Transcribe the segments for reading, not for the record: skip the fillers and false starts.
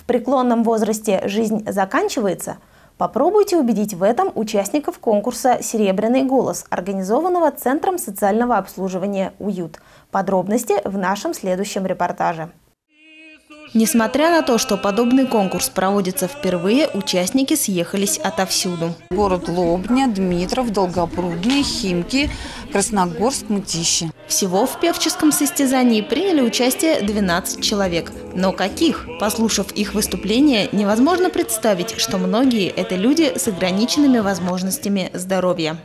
В преклонном возрасте жизнь заканчивается? Попробуйте убедить в этом участников конкурса «Серебряный голос», организованного Центром социального обслуживания «Уют». Подробности в нашем следующем репортаже. Несмотря на то, что подобный конкурс проводится впервые, участники съехались отовсюду. Город Лобня, Дмитров, Долгопрудный, Химки, Красногорск, Мытищи. Всего в певческом состязании приняли участие 12 человек. Но каких? Послушав их выступления, невозможно представить, что многие – это люди с ограниченными возможностями здоровья.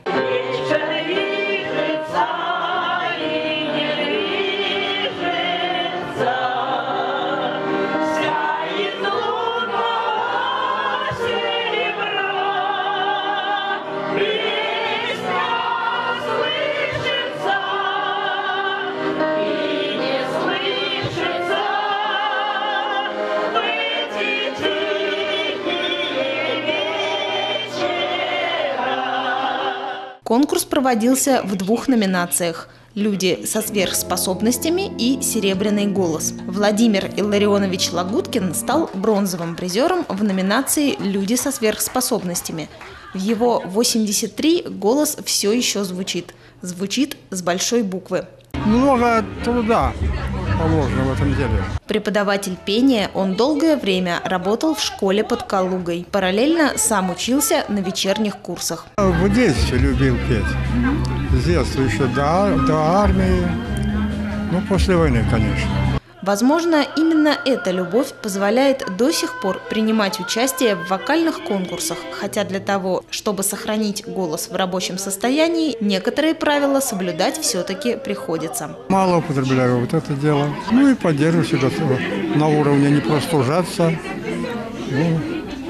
Конкурс проводился в двух номинациях – «Люди со сверхспособностями» и «Серебряный голос». Владимир Илларионович Лагуткин стал бронзовым призером в номинации «Люди со сверхспособностями». В его 83 голос все еще звучит. Звучит с большой буквы. Много труда положено в этом деле. Преподаватель пения, он долгое время работал в школе под Калугой. Параллельно сам учился на вечерних курсах. В детстве любил петь. С детства еще до армии. Ну, после войны, конечно. Возможно, именно эта любовь позволяет до сих пор принимать участие в вокальных конкурсах, хотя для того, чтобы сохранить голос в рабочем состоянии, некоторые правила соблюдать все-таки приходится. Мало употребляю вот это дело. Ну и поддерживаю себя на уровне, не просто ужаться, ну,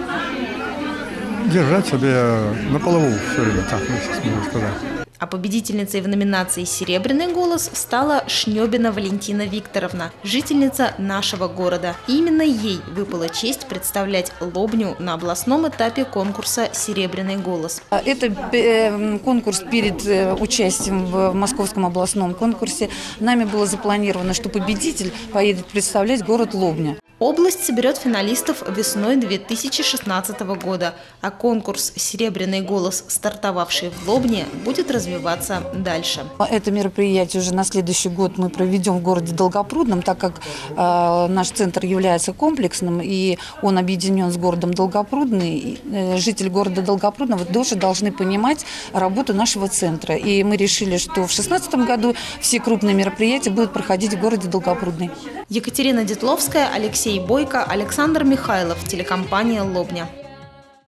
держать себя на плаву все время, так можно сказать. А победительницей в номинации «Серебряный голос» стала Шнёбина Валентина Викторовна, жительница нашего города. И именно ей выпала честь представлять Лобню на областном этапе конкурса «Серебряный голос». Это конкурс перед участием в Московском областном конкурсе. Нами было запланировано, что победитель поедет представлять город Лобня. Область соберет финалистов весной 2016 года, а конкурс «Серебряный голос», стартовавший в Лобне, будет развиваться дальше. Это мероприятие уже на следующий год мы проведем в городе Долгопрудном, так как наш центр является комплексным и он объединен с городом Долгопрудный. Жители города Долгопрудного тоже должны понимать работу нашего центра. И мы решили, что в 2016 году все крупные мероприятия будут проходить в городе Долгопрудный. Екатерина Детловская, Алексей Бойко, Александр Михайлов, телекомпания «Лобня».